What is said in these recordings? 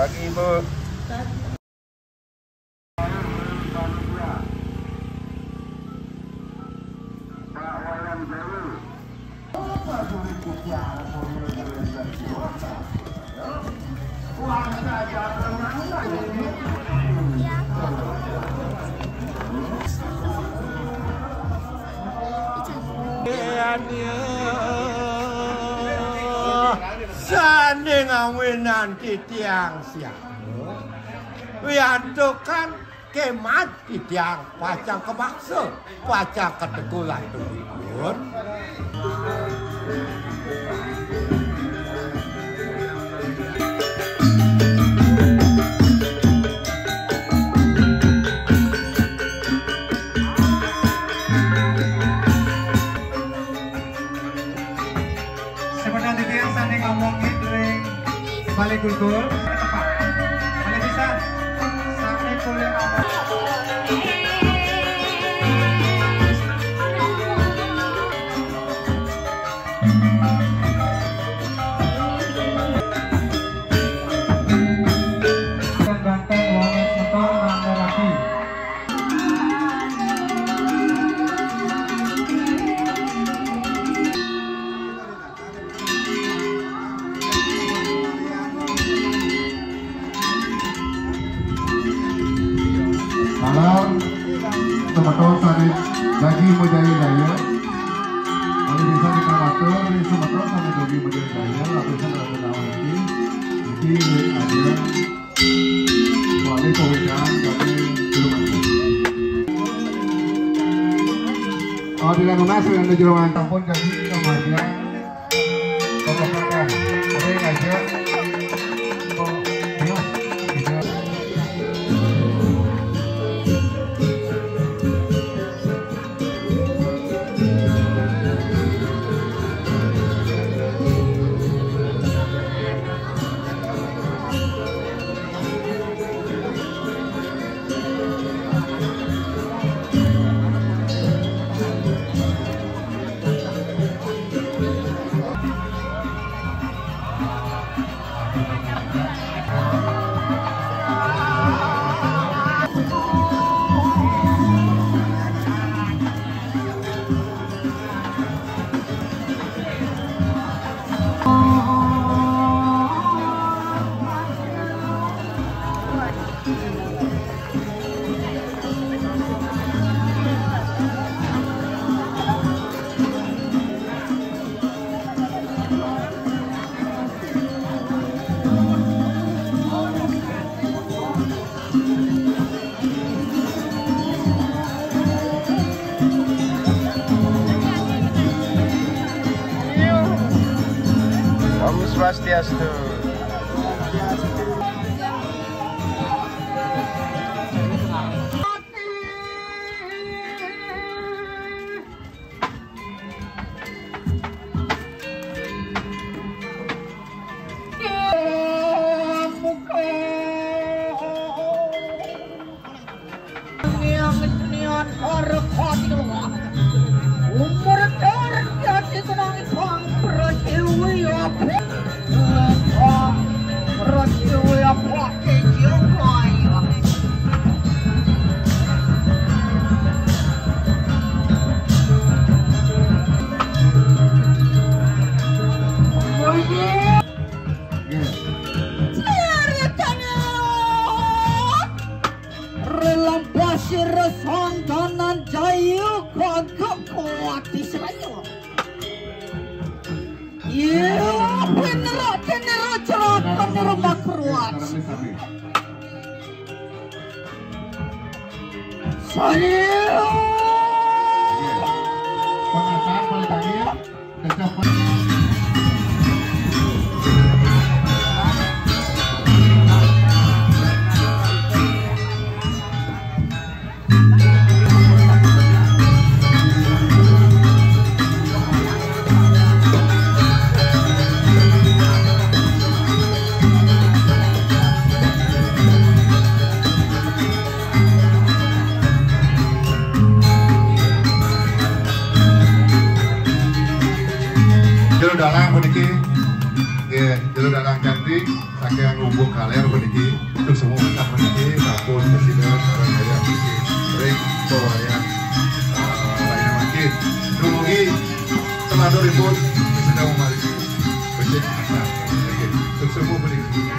pagi Ibu. Sanding awinan di tiang siang wiantukan kemat di tiang pacang kemaksa pacang ketegulan turun balik kultur tepat balik bisa sampai kuliah ganteng wangi motor rangga rapi Salam Sumatera Sari bagi Mujari Daya. Oleh bisa dikamatur di Sumatera Sari bagi Mujari Daya. Lapisan dari tahun ini ada wali kewilaan dari Jurumantah. Oh di Lanunas yang di Jurumantah pun jadi kemudian pokoknya ada yang ngajak. Om Swastiastu. Santanan Jayu kagak kuat di Serayu. Ya, bener celaka rumah kuat. Saya. Pengasahan paling terakhir kecapan. Dalang meniki Bawa ya. Lain makin. Dumugi teman ribut sedang memalisi. Becek asal. Oke. Semua beri.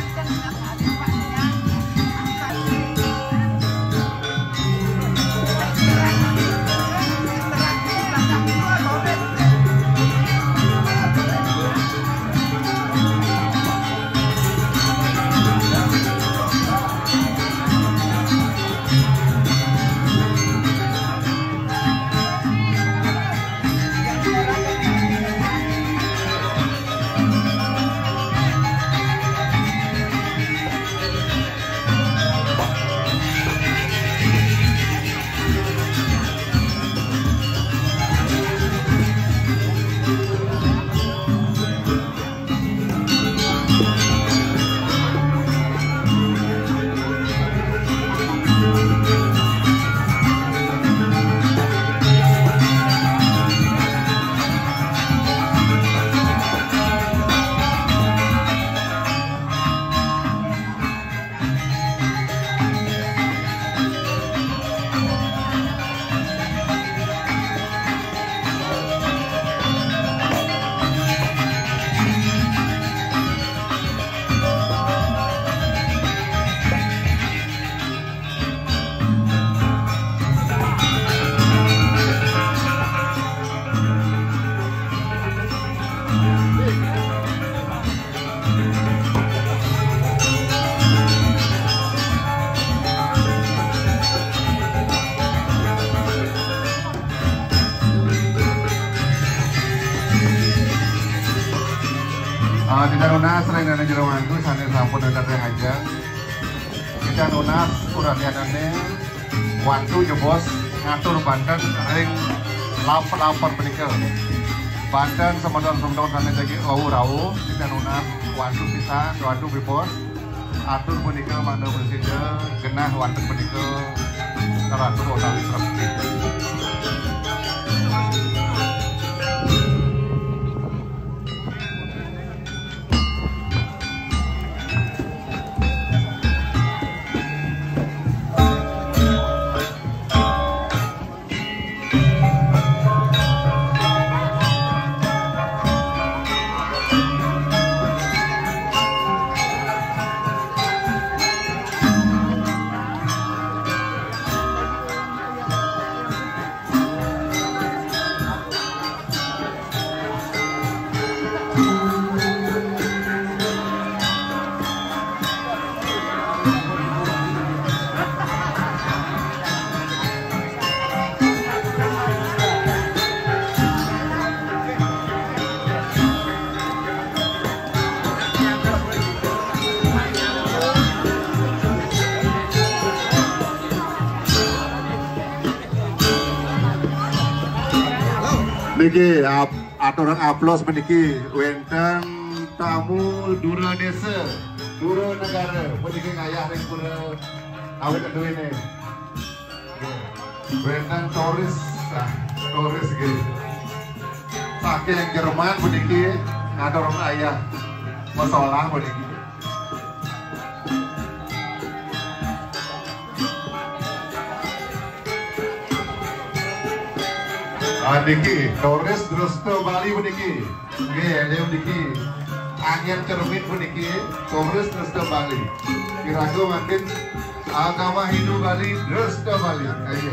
Tidak lunas sering dan jero mangku sanes sampun datang aja. Tidak lunas uranianane wantu jebos ngatur Banten ring lapor menikah. Banten semodon sanes lagi rau. Tidak lunas wantu pisan wantu bebos atur menikah mana presiden genah wantu menikah karatur otali terus. Niki aturan aplos meniki wenten tamu dura desa, dura negara, meniki ngayah ring pura awet duwene. Wenten turis gitu. Saking Jerman meniki ngadorong ayah masalah meniki. Niki, Torres terus ke Bali meniki, ada meniki, angin cermin meniki, Torres terus ke Bali. Kirago makin agama Hindu Bali terus ke Bali, ayo.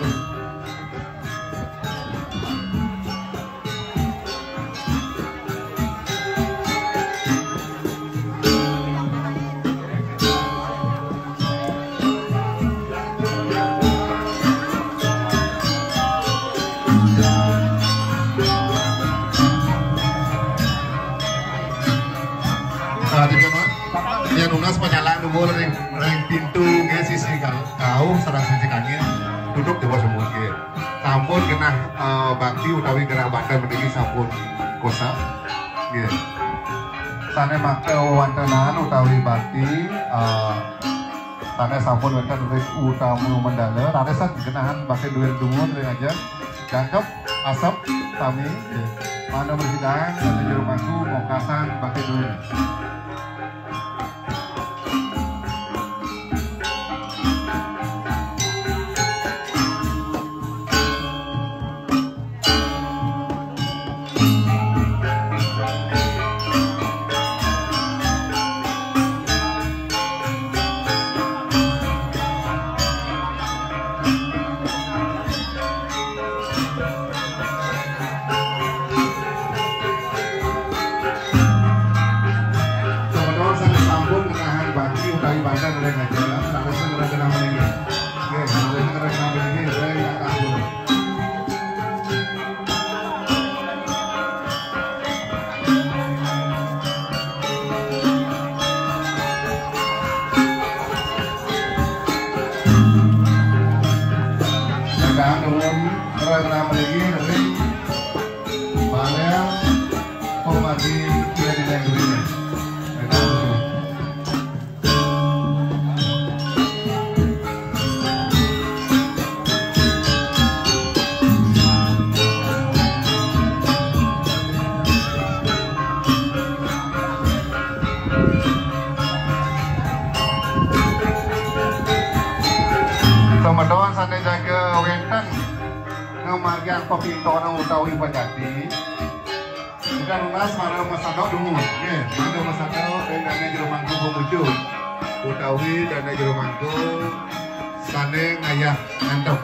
Nunas penyalaan nomor ring pintu ke sisi kau serang sisi kanan duduk di bawah semua ke sampun kena bakti utawi gerak Banten meniki sampun kosa gitu sana make wantenan utawi bakti sana sampun wonten ring utamu mendala raresan genahan bakti duwe dumur ring aja jangkep asap kami mana bersidang dan jero mangku mongkasan bakti duwe. dalam program lagi dari panel formasi yang negeri. Ramadan sana jaga wenten ngamargan pepinto nang utawi pajati. Kita lunas mana masadok dulu. Nggih, mana masadok dengan jero mangku pemuju. Utawi dan jero mangku sane ngayah ngantok.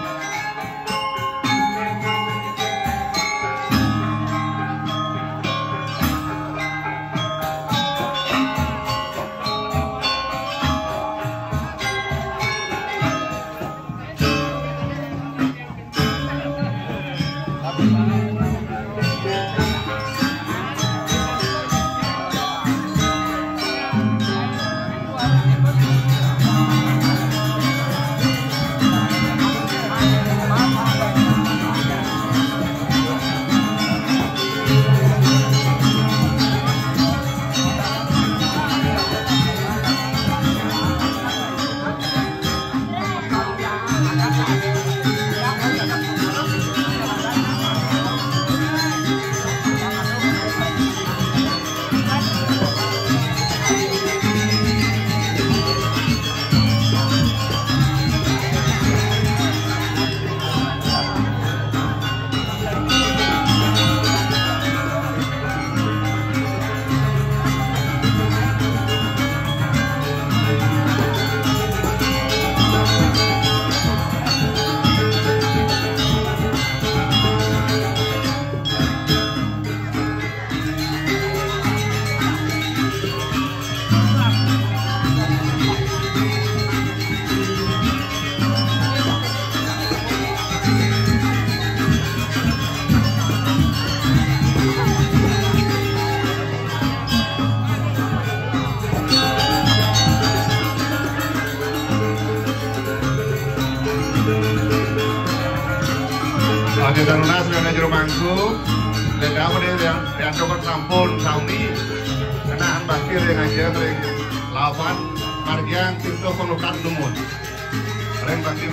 Ada tarunas dan jero mangku, dan kamu yang cokot sampun sauni, kenaan bakir yang aja sering lawan margiang itu pelukan lumut, sering bakir.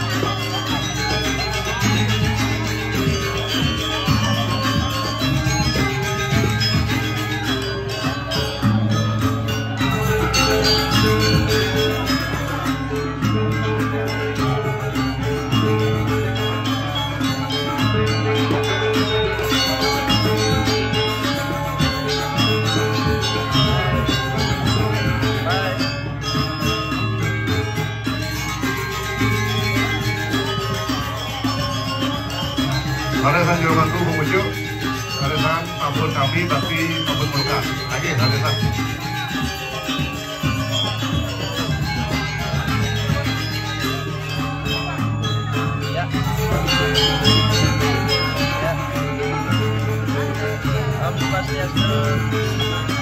Halesan jero mangku memujuk, halesan ampun kami bakti ampun melukat. Lagi halesan. Ya. Om Swastiastu.